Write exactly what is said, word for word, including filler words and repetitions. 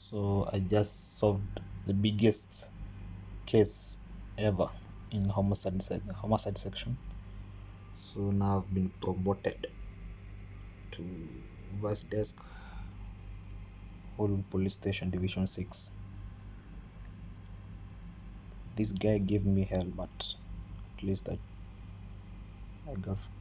So I just solved the biggest case ever in homicide sec- homicide section. So now I've been promoted to vice desk, Hollywood Police Station Division six. This guy gave me hell, but at least I, I got